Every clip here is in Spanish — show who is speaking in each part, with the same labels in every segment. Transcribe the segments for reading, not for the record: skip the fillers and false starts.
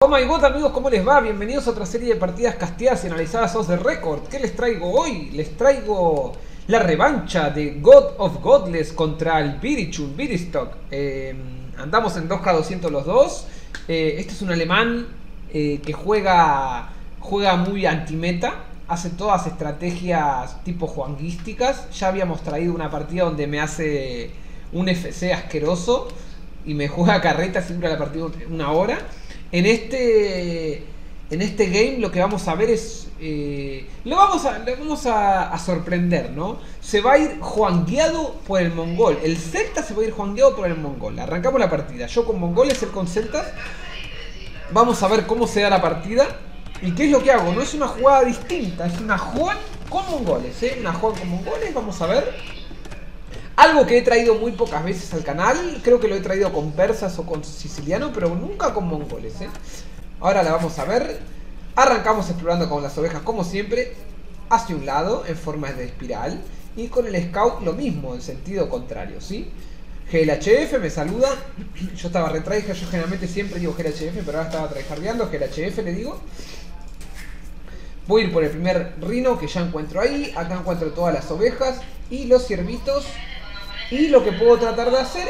Speaker 1: my god amigos, ¿cómo les va? Bienvenidos a otra serie de partidas casteadas y analizadas off the record. ¿Qué les traigo hoy? Les traigo la revancha de God of Godless contra el Biristock. Andamos en 2K200 los dos. Este es un alemán que juega muy anti-meta. Hace todas estrategias tipo juanguísticas. Ya habíamos traído una partida donde me hace un FC asqueroso y me juega carreta, siempre la partida una hora. En este game lo que vamos a ver es... lo vamos a sorprender, ¿no? Se va a ir juangueado por el mongol. El celta se va a ir juangueado por el mongol. Arrancamos la partida. Yo con mongoles, él con celtas. Vamos a ver cómo se da la partida. ¿Y qué es lo que hago? No es una jugada distinta. Es una Juan con mongoles, ¿eh? Una Juan con mongoles. Vamos a ver. Algo que he traído muy pocas veces al canal. Creo que lo he traído con persas o con siciliano, pero nunca con mongoles, ¿eh? Ahora la vamos a ver. Arrancamos explorando con las ovejas como siempre, hacia un lado en forma de espiral. Y con el scout lo mismo, en sentido contrario, ¿sí? GLHF me saluda. Yo estaba retraija, yo generalmente siempre digo GLHF, pero ahora estaba tryhardeando. GLHF le digo. Voy a ir por el primer rino que ya encuentro ahí. Acá encuentro todas las ovejas y los ciervitos. Y lo que puedo tratar de hacer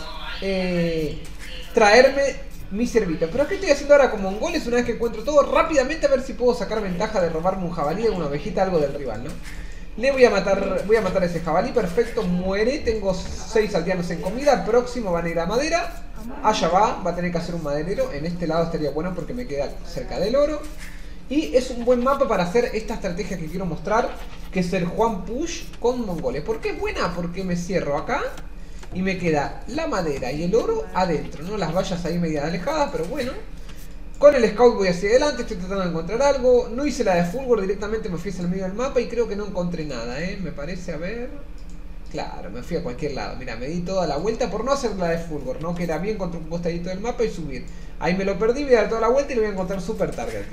Speaker 1: es traerme mis ciervitos. Pero ¿qué estoy haciendo ahora con mongoles? Una vez que encuentro todo, rápidamente a ver si puedo sacar ventaja de robarme un jabalí, una ovejita, algo del rival, ¿no? Le voy a matar a ese jabalí, perfecto, muere. Tengo 6 aldeanos en comida. Próximo van a ir a madera. Allá va a tener que hacer un maderero. En este lado estaría bueno porque me queda cerca del oro. Y es un buen mapa para hacer esta estrategia que quiero mostrar, que es el Juan Push con mongoles. ¿Por qué es buena? Porque me cierro acá y me queda la madera y el oro adentro, ¿no? Las vallas ahí medio alejadas, pero bueno. Con el scout voy hacia adelante, estoy tratando de encontrar algo. No hice la de Fulgor, directamente me fui hacia el medio del mapa y creo que no encontré nada, ¿eh? Me parece, a ver... Claro, me fui a cualquier lado. Mira, me di toda la vuelta por no hacer la de Fulgor, ¿no? Que era bien contra un costadito del mapa y subir. Ahí me lo perdí, voy a dar toda la vuelta y lo voy a encontrar super target.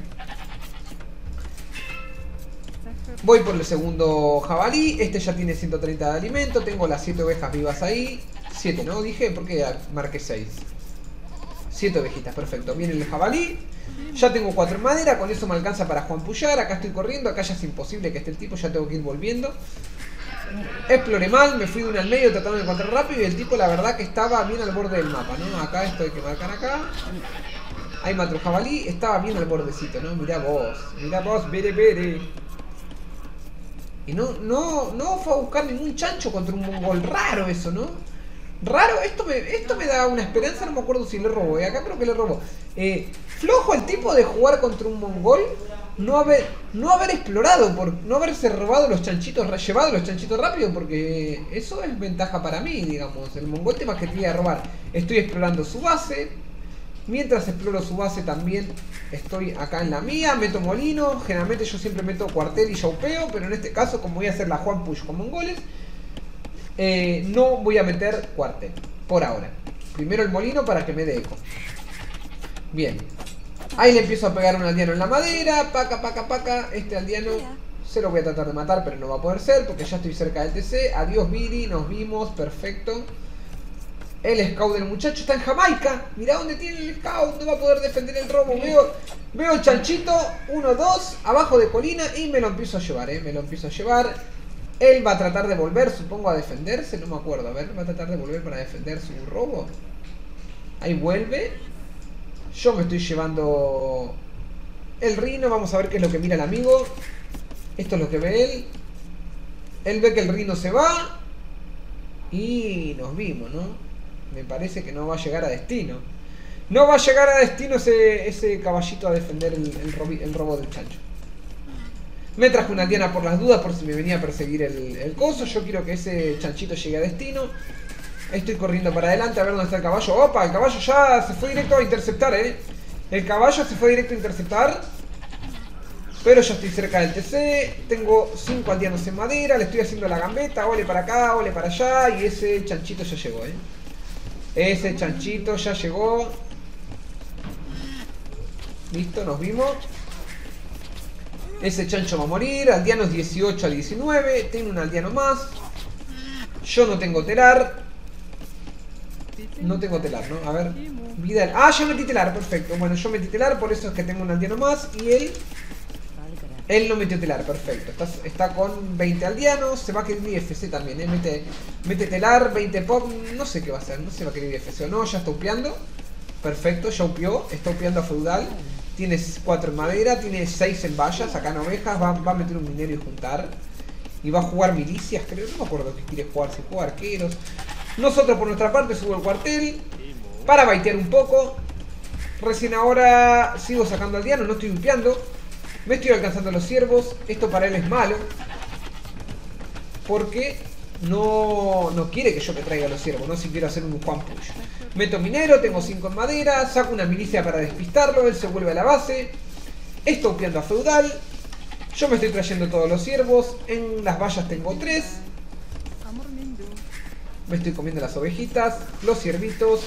Speaker 1: Voy por el segundo jabalí. Este ya tiene 130 de alimento. Tengo las 7 ovejas vivas ahí. 7, ¿no? Dije, ¿por qué marqué 6? 7 ovejitas, perfecto. Viene el jabalí. Ya tengo 4 en madera. Con eso me alcanza para Juan Puyar. Acá estoy corriendo. Acá ya es imposible que esté el tipo. Ya tengo que ir volviendo. Exploré mal. Me fui de una al medio tratando de encontrar rápido. Y el tipo, la verdad, que estaba bien al borde del mapa, ¿no? Acá esto hay que marcar acá. Ahí mató el jabalí. Estaba bien al bordecito, ¿no? Mirá vos. Mirá vos, bere. Y no fue a buscar ningún chancho contra un mongol. Raro eso, ¿no? Raro, esto me da una esperanza. No me acuerdo si le robó, acá creo que le robó. Flojo el tipo de jugar contra un mongol. No haber explorado, por no haberse robado los chanchitos, llevado los chanchitos rápido. Porque eso es ventaja para mí, digamos. El mongol tema que te iba a robar. Estoy explorando su base. Mientras exploro su base también estoy acá en la mía, meto molino. Generalmente yo siempre meto cuartel y yaupeo, pero en este caso, como voy a hacer la Juan Push con mongoles, no voy a meter cuartel, por ahora. Primero el molino para que me dé eco. Bien. Ahí le empiezo a pegar un aldeano en la madera, paca. Este aldeano se lo voy a tratar de matar, pero no va a poder ser porque ya estoy cerca del TC. Adiós Viri, nos vimos, perfecto. El scout del muchacho está en Jamaica. Mirá dónde tiene el scout. No va a poder defender el robo. Veo el chanchito. 1, 2. Abajo de colina. Y me lo empiezo a llevar, me lo empiezo a llevar. Él va a tratar de volver, supongo, a defenderse. No me acuerdo. A ver, va a tratar de volver para defender su robo. Ahí vuelve. Yo me estoy llevando el rino. Vamos a ver qué es lo que mira el amigo. Esto es lo que ve él. Él ve que el rino se va. Y nos vimos, ¿no? Me parece que no va a llegar a destino. No va a llegar a destino ese caballito a defender el robo del chancho. Me traje una aldeana por las dudas, por si me venía a perseguir el coso. Yo quiero que ese chanchito llegue a destino. Estoy corriendo para adelante a ver dónde está el caballo. ¡Opa! El caballo ya se fue directo a interceptar, El caballo se fue directo a interceptar. Pero ya estoy cerca del TC. Tengo 5 aldeanos en madera. Le estoy haciendo la gambeta. Ole para acá, ole para allá. Y ese chanchito ya llegó, Ese chanchito ya llegó. Listo, nos vimos. Ese chancho va a morir. Aldeanos 18 a 19. Tengo un aldeano más. Yo no tengo telar. No tengo telar, ¿no? A ver. Vida. Ah, ya metí telar, perfecto. Bueno, yo metí telar, por eso es que tengo un aldeano más. Y él no metió telar, perfecto. Está con 20 aldeanos. Se va a querer IFC también, mete telar, 20 pop. No sé qué va a hacer, no sé si va a querer IFC o no. Ya está upeando. Perfecto, ya upió. Está upeando a feudal. Tiene 4 en madera, tiene 6 en vallas. Acá en ovejas, va a meter un minero y juntar. Y va a jugar milicias, creo. No me acuerdo qué quiere jugar, si juega arqueros. Nosotros por nuestra parte subo el cuartel para baitear un poco. Recién ahora sigo sacando aldeanos, no estoy upeando. Me estoy alcanzando los ciervos. Esto para él es malo, porque no quiere que yo me traiga los ciervos, no si quiero hacer un Juan Push. Meto minero, tengo 5 en madera, saco una milicia para despistarlo, él se vuelve a la base. Estoy upeando a feudal. Yo me estoy trayendo todos los ciervos. En las vallas tengo 3. Me estoy comiendo las ovejitas, los ciervitos.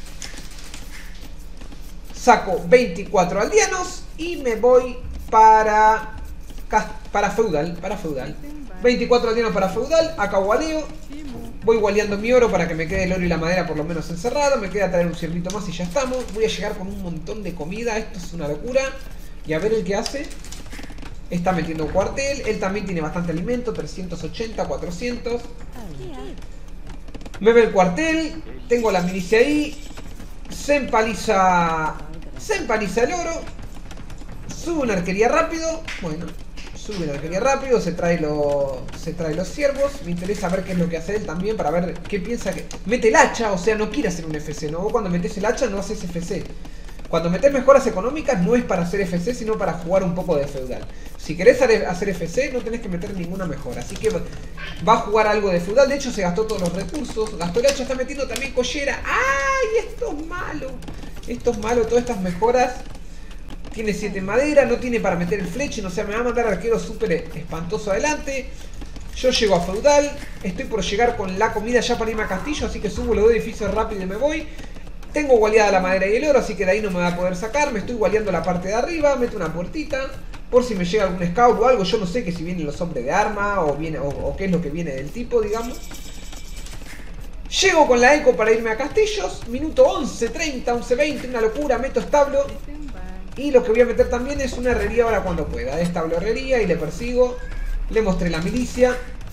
Speaker 1: Saco 24 aldeanos y me voy para feudal. 24 aldeanos para feudal. Acá gualeo. Voy gualeando mi oro para que me quede el oro y la madera por lo menos encerrado. Me queda traer un ciervito más y ya estamos. Voy a llegar con un montón de comida. Esto es una locura. Y a ver el que hace. Está metiendo un cuartel. Él también tiene bastante alimento. 380, 400. Me ve el cuartel. Tengo la milicia ahí. Se empaliza el oro. Sube una arquería rápido. Bueno, sube una arquería rápido. Se trae los ciervos. Me interesa ver qué es lo que hace él también. Para ver qué piensa que... Mete el hacha. O sea, no quiere hacer un FC, ¿no? Vos cuando metes el hacha no haces FC. Cuando metes mejoras económicas no es para hacer FC, sino para jugar un poco de feudal. Si querés hacer FC no tenés que meter ninguna mejora. Así que va a jugar algo de feudal. De hecho se gastó todos los recursos. Gastó el hacha, está metiendo también collera. ¡Ay! Esto es malo. Esto es malo, todas estas mejoras. Tiene 7 en madera, no tiene para meter el fletching. O sea, me va a mandar arquero súper espantoso adelante. Yo llego a feudal. Estoy por llegar con la comida ya para irme a castillo. Así que subo los 2 edificios rápido y me voy. Tengo gualeada la madera y el oro, así que de ahí no me va a poder sacar. Me estoy gualeando la parte de arriba, meto una puertita. Por si me llega algún scout o algo. Yo no sé que si vienen los hombres de arma o qué es lo que viene del tipo, digamos. Llego con la eco para irme a castillos. Minuto 11:30, 11:20, una locura. Meto establo. Y lo que voy a meter también es una herrería ahora cuando pueda. Establo herrería y le persigo. Le mostré la milicia.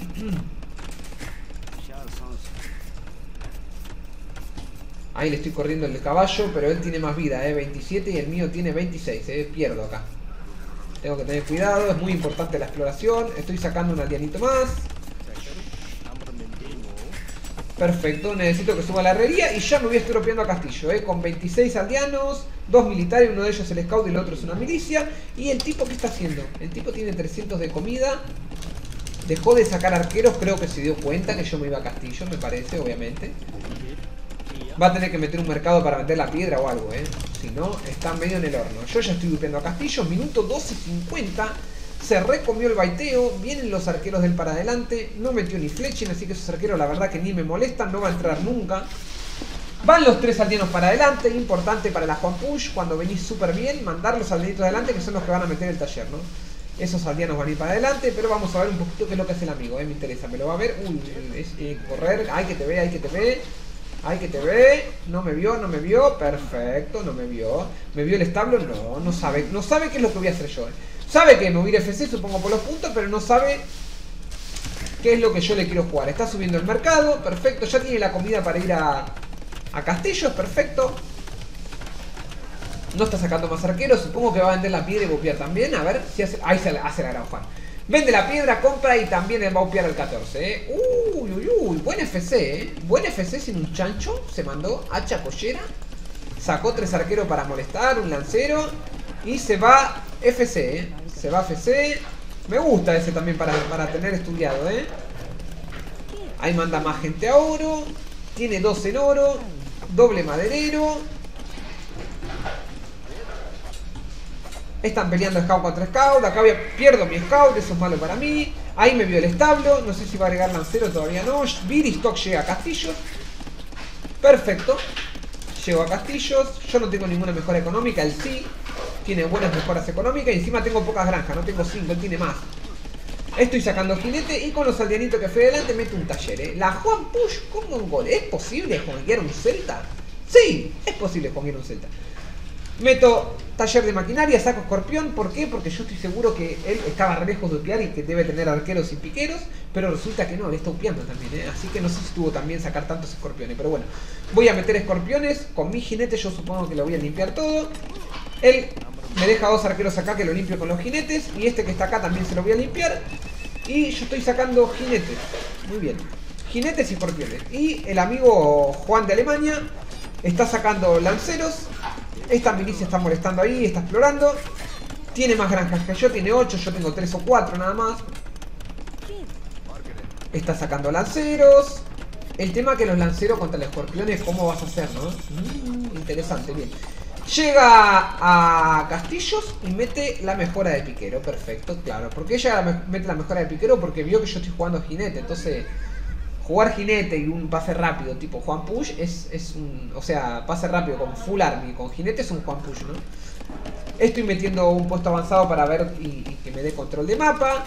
Speaker 1: Ahí le estoy corriendo el de caballo, pero él tiene más vida, 27 y el mío tiene 26, pierdo acá. Tengo que tener cuidado, es muy importante la exploración. Estoy sacando un aldeanito más. Perfecto, necesito que suba la herrería y ya me voy estropeando a castillo, con 26 aldeanos, 2 militares, uno de ellos es el scout y el otro es una milicia. Y el tipo, ¿qué está haciendo? El tipo tiene 300 de comida. Dejó de sacar arqueros, creo que se dio cuenta que yo me iba a castillo, me parece, obviamente. Va a tener que meter un mercado para vender la piedra o algo, si no, está medio en el horno. Yo ya estoy upeando a castillo, minuto 12:50. Se recomió el baiteo, vienen los arqueros del para adelante. No metió ni fletching, así que esos arqueros la verdad que ni me molestan, no va a entrar nunca. Van los 3 aldeanos para adelante, importante para la Juan Push, cuando venís súper bien, mandar los aldeanitos adelante que son los que van a meter el taller, ¿no? Esos aldeanos van a ir para adelante, pero vamos a ver un poquito qué es lo que hace el amigo, me interesa, me lo va a ver. Uy, correr, ay que te ve, ay que te ve. Ay, que te ve. No me vio. Perfecto, no me vio. ¿Me vio el establo? No sabe. No sabe qué es lo que voy a hacer yo. Sabe que me voy a ir FC, supongo, por los puntos, pero no sabe qué es lo que yo le quiero jugar. Está subiendo el mercado. Perfecto. Ya tiene la comida para ir a castillos. Perfecto. No está sacando más arqueros. Supongo que va a vender la piedra y bopear también. A ver si hace... Ahí se hace la gran Juan. Vende la piedra, compra y también va a upear al 14, Uy, buen FC, Buen FC sin un chancho. Se mandó hacha collera. Sacó 3 arqueros para molestar, un lancero. Y se va FC, Se va FC. Me gusta ese también para tener estudiado, Ahí manda más gente a oro. Tiene 2 en oro. Doble maderero. Están peleando scout contra scout. Acá pierdo mi scout, eso es malo para mí. Ahí me vio el establo. No sé si va a agregar lancero, todavía no. Viristock llega a castillos. Perfecto. Llego a castillos. Yo no tengo ninguna mejora económica, él sí. Tiene buenas mejoras económicas y encima tengo pocas granjas. No tengo 5, él tiene más. Estoy sacando jinete y con los aldeanitos que fui adelante meto un taller, La Juan Push como un gol. ¿Es posible jugar un celta? Sí, es posible jugar un celta. Meto taller de maquinaria, saco escorpión. ¿Por qué? Porque yo estoy seguro que él estaba re lejos de upear y que debe tener arqueros y piqueros. Pero resulta que no, le está upeando también, Así que no sé si estuvo también sacar tantos escorpiones. Pero bueno, voy a meter escorpiones. Con mi jinete yo supongo que lo voy a limpiar todo. Él me deja 2 arqueros acá que lo limpio con los jinetes. Y este que está acá también se lo voy a limpiar. Y yo estoy sacando jinetes. Muy bien. Jinetes y escorpiones. Y el amigo Juan de Alemania está sacando lanceros. Esta milicia está molestando ahí, está explorando. Tiene más granjas que yo, tiene 8, yo tengo 3 o 4 nada más. Está sacando lanceros. El tema que los lanceros contra los escorpiones, ¿cómo vas a hacer, no? Interesante, bien. Llega a castillos y mete la mejora de piquero, perfecto, claro. ¿Por qué ella mete la mejora de piquero? Porque vio que yo estoy jugando jinete, entonces... Jugar jinete y un pase rápido tipo Juan Push es un... O sea, pase rápido con full army, con jinete es un Juan Push, ¿no? Estoy metiendo un puesto avanzado para ver y que me dé control de mapa.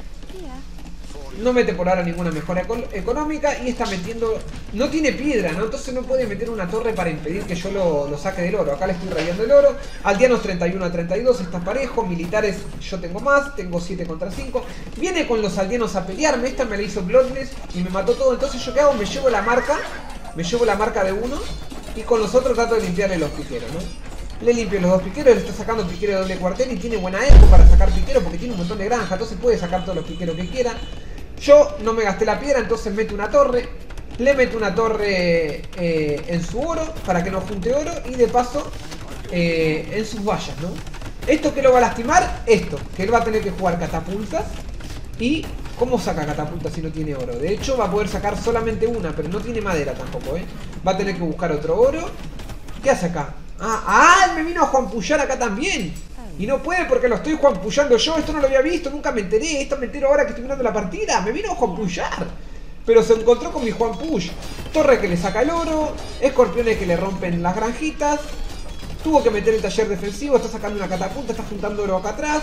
Speaker 1: No mete por ahora ninguna mejora económica y está metiendo... No tiene piedra, ¿no? Entonces no puede meter una torre para impedir que yo lo saque del oro. Acá le estoy rayando el oro. Aldeanos 31 a 32, está parejo. Militares yo tengo más, tengo 7 contra 5. Viene con los aldeanos a pelearme. Esta me la hizo Bloodless y me mató todo. Entonces yo qué hago, me llevo la marca. Me llevo la marca de uno. Y con los otros trato de limpiarle los piqueros, ¿no? Le limpio los 2 piqueros, le está sacando piquero de doble cuartel y tiene buena eco para sacar piquero porque tiene un montón de granja. Entonces puede sacar todos los piqueros que quiera. Yo no me gasté la piedra, entonces meto una torre. Le meto una torre en su oro para que no junte oro. Y de paso en sus vallas, ¿no? ¿Esto qué lo va a lastimar? Esto, que él va a tener que jugar catapultas. Y ¿cómo saca catapultas si no tiene oro? De hecho va a poder sacar solamente una, pero no tiene madera tampoco, Va a tener que buscar otro oro. ¿Qué hace acá? Ah, me vino a juanpullar acá también. Y no puede porque lo estoy juanpullando yo. Esto no lo había visto, nunca me enteré. Esto me entero ahora que estoy mirando la partida. Me vino a juanpullar. Pero se encontró con mi juanpush. Torre que le saca el oro. Escorpiones que le rompen las granjitas. Tuvo que meter el taller defensivo. Está sacando una catapulta. Está juntando oro acá atrás.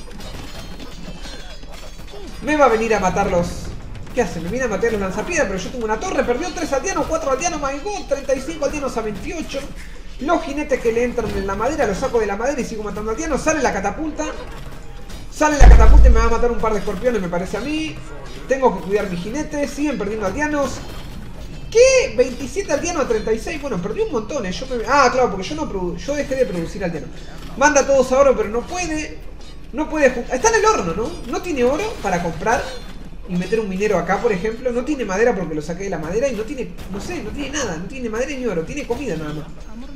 Speaker 1: Me va a venir a matar los... ¿Qué hace? Me viene a matar los lanzapiedras. Pero yo tengo una torre. Perdió 3 aldeanos, 4 aldeanos. My God, 35 aldeanos a 28. Los jinetes que le entran en la madera, los saco de la madera y sigo matando aldeanos. Sale la catapulta. Sale la catapulta y me va a matar un par de escorpiones, me parece a mí. Tengo que cuidar mis jinetes. Siguen perdiendo aldeanos. ¿Qué? 27 aldeanos a 36. Bueno, perdí un montón, Ah, claro, porque yo dejé de producir aldeanos. Manda a todos a oro, pero no puede. No puede... Está en el horno, ¿no? No tiene oro para comprar y meter un minero acá, por ejemplo. No tiene madera porque lo saqué de la madera y no tiene... No sé, no tiene nada. No tiene madera ni oro. Tiene comida nada más.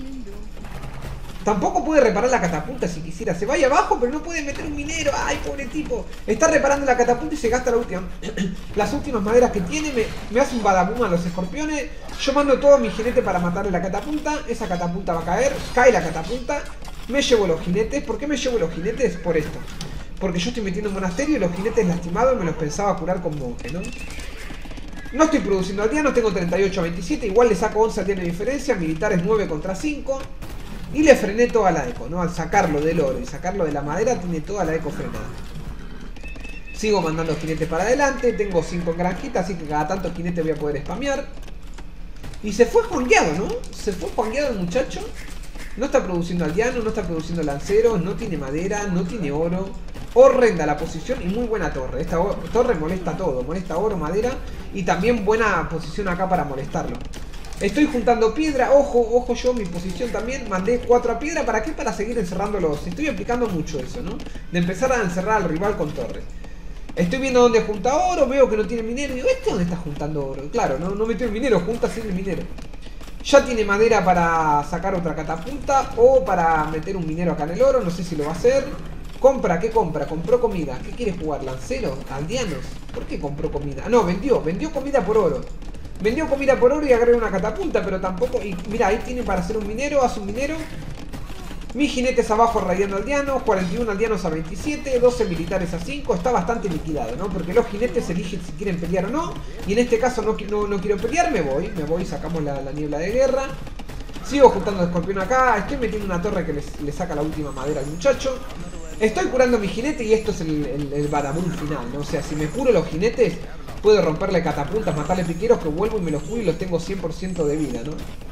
Speaker 1: Tampoco puede reparar la catapulta si quisiera. Se va ahí abajo, pero no puede meter un minero. ¡Ay, pobre tipo! Está reparando la catapulta y se gasta la última. Las últimas maderas que tiene. Me hace un badabum a los escorpiones. Yo mando todo mi jinete para matarle la catapulta. Esa catapulta va a caer. Cae la catapulta. Me llevo los jinetes. ¿Por qué me llevo los jinetes? Por esto. Porque yo estoy metiendo un monasterio y los jinetes lastimados me los pensaba curar con monje, ¿no? No estoy produciendo aldeanos. Tengo 38 a 27. Igual le saco 11 aldeanos de diferencia. Militares 9 contra 5. Y le frené toda la eco, ¿no? Al sacarlo del oro y sacarlo de la madera, tiene toda la eco frenada. Sigo mandando jinetes para adelante. Tengo 5 en granjita, así que cada tanto jinete voy a poder spamear. Y se fue juangueado, ¿no? Se fue juangueado el muchacho. No está produciendo aldeano, no está produciendo lanceros, no tiene madera, no tiene oro. Horrenda la posición y muy buena torre. Esta torre molesta todo, molesta oro, madera. Y también buena posición acá para molestarlo. Estoy juntando piedra, ojo yo, mi posición también. Mandé 4 a piedra, ¿para qué? Para seguir encerrándolos. Estoy aplicando mucho eso, ¿no? De empezar a encerrar al rival con torres. Estoy viendo dónde junta oro, veo que no tiene minero. Y digo, ¿este dónde está juntando oro? Claro, no metió el minero, junta sin el minero. Ya tiene madera para sacar otra catapulta o para meter un minero acá en el oro, no sé si lo va a hacer. Compra, ¿qué compra? Compró comida. ¿Qué quiere jugar? ¿Lanceros? ¿Aldeanos? ¿Por qué compró comida? Ah, no, vendió comida por oro. Vendió comida por oro y agarré una catapulta, pero tampoco... Y mira, ahí tiene para hacer un minero, hace un minero. Mis jinetes abajo rayando aldeanos, 41 aldeanos a 27, 12 militares a 5. Está bastante liquidado, ¿no? Porque los jinetes eligen si quieren pelear o no. Y en este caso no quiero pelear, me voy, sacamos la niebla de guerra. Sigo juntando escorpión acá, estoy metiendo una torre que le saca la última madera al muchacho. Estoy curando mi jinete y esto es el badabun final, ¿no? O sea, si me curo los jinetes, puedo romperle catapultas, matarle piqueros, que vuelvo y me los curo y los tengo 100% de vida, ¿no?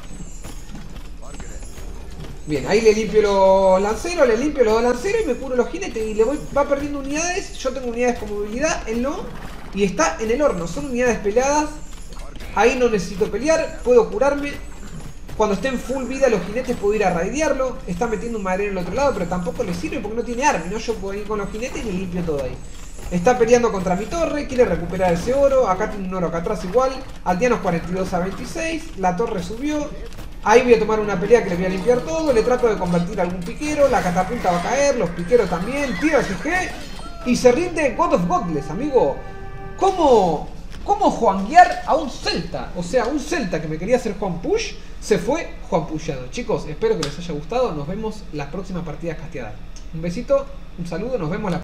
Speaker 1: Bien, ahí le limpio los lanceros, le limpio los dos lanceros y me curo los jinetes. Y va perdiendo unidades, yo tengo unidades con movilidad, él no. Y está en el horno, son unidades peleadas. Ahí no necesito pelear, puedo curarme. Cuando esté en full vida los jinetes puedo ir a raidearlo. Está metiendo un maderero en el otro lado, pero tampoco le sirve porque no tiene arma, ¿no? Yo puedo ir con los jinetes y le limpio todo ahí. Está peleando contra mi torre, quiere recuperar ese oro. Acá tiene un oro acá atrás igual. Aldeanos 42 a 26, la torre subió. Ahí voy a tomar una pelea que le voy a limpiar todo. Le trato de convertir a algún piquero. La catapulta va a caer, los piqueros también. Tira SG y se rinde God of Godless, amigo. ¿Cómo juanguear a un celta? O sea, un celta que me quería hacer Juan Push se fue Juan Pushado. Chicos, espero que les haya gustado. Nos vemos las próximas partidas casteadas. Un besito, un saludo, nos vemos la